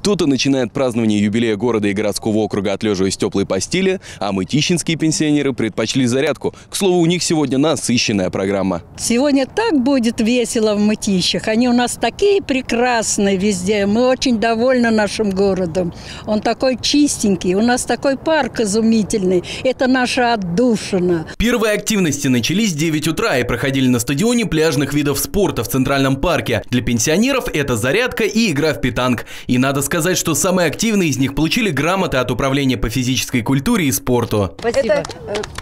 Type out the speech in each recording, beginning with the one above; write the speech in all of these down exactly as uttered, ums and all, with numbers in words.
Кто-то начинает празднование юбилея города и городского округа, отлеживаясь в теплой постели, а мытищинские пенсионеры предпочли зарядку. К слову, у них сегодня насыщенная программа. Сегодня так будет весело в Мытищах. Они у нас такие прекрасные везде. Мы очень довольны нашим городом. Он такой чистенький. У нас такой парк изумительный. Это наша отдушина. Первые активности начались в девять утра и проходили на стадионе пляжных видов спорта в Центральном парке. Для пенсионеров это зарядка и игра в питанг. И надо сказать, что самые активные из них получили грамоты от Управления по физической культуре и спорту. Спасибо. Это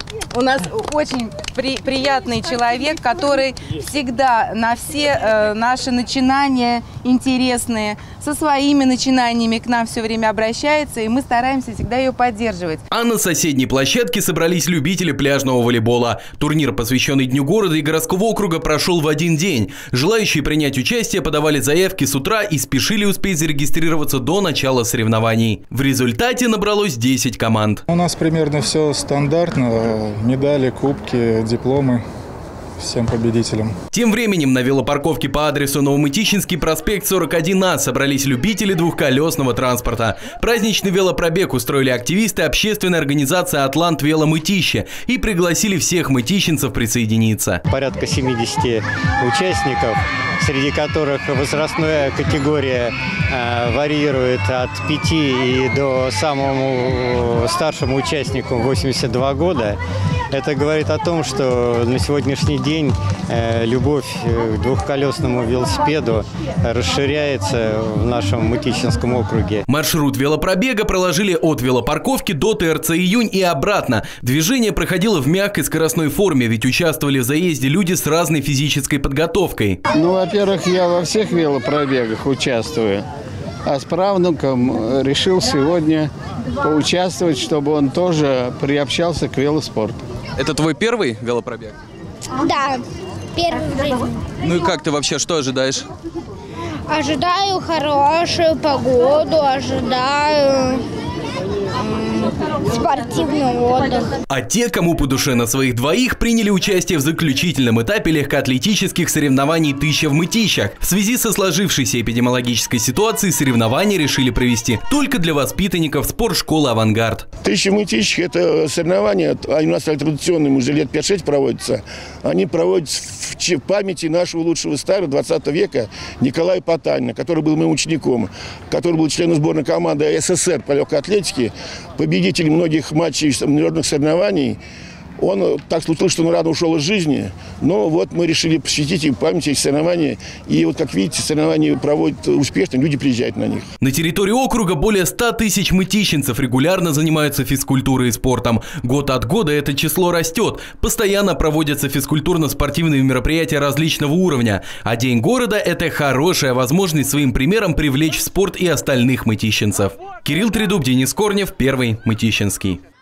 у нас очень при, приятный человек, который всегда на все э, наши начинания интересные, со своими начинаниями к нам все время обращается, и мы стараемся всегда ее поддерживать. А на соседней площадке собрались любители пляжного волейбола. Турнир, посвященный Дню города и городского округа, прошел в один день. Желающие принять участие подавали заявки с утра и спешили успеть зарегистрироваться до начала соревнований. В результате набралось десять команд. У нас примерно все стандартно. Медали, кубки, дипломы всем победителям. Тем временем на велопарковке по адресу Новомытищинский проспект сорок один А собрались любители двухколесного транспорта. Праздничный велопробег устроили активисты общественной организации «Атлант Вело Мытищи» и пригласили всех мытищенцев присоединиться. Порядка семидесяти участников, среди которых возрастная категория э, варьирует от пяти и до самому старшему участнику восемьдесят два года. Это говорит о том, что на сегодняшний день э, любовь к двухколесному велосипеду расширяется в нашем Мытищинском округе. Маршрут велопробега проложили от велопарковки до ТРЦ «Июнь» и обратно. Движение проходило в мягкой скоростной форме, ведь участвовали в заезде люди с разной физической подготовкой. Ну, во-первых, я во всех велопробегах участвую. А с правнуком решил сегодня поучаствовать, чтобы он тоже приобщался к велоспорту. Это твой первый велопробег? Да, первый в жизни. Ну и как ты вообще, что ожидаешь? Ожидаю хорошую погоду, ожидаю спортивный отдых. А те, кому по душе на своих двоих, приняли участие в заключительном этапе легкоатлетических соревнований «Тысяча в Мытищах». В связи со сложившейся эпидемиологической ситуацией соревнования решили провести только для воспитанников спортшколы «Авангард». «Тысяча в Мытищах» – это соревнования, они у нас традиционные, уже лет пять-шесть проводятся. Они проводятся в памяти нашего лучшего старого двадцатого века Николая Потанина, который был моим учеником, который был членом сборной команды СССР по легкой атлетике, победитель многих матчей международных соревнований. Он так случилось, что он рано ушел из жизни, но вот мы решили посвятить им памяти этих соревнований. И вот, как видите, соревнования проводят успешно, люди приезжают на них. На территории округа более ста тысяч мытищенцев регулярно занимаются физкультурой и спортом. Год от года это число растет. Постоянно проводятся физкультурно-спортивные мероприятия различного уровня. А День города – это хорошая возможность своим примером привлечь в спорт и остальных мытищенцев. Кирилл Тридуб, Денис Корнев, Первый Мытищинский.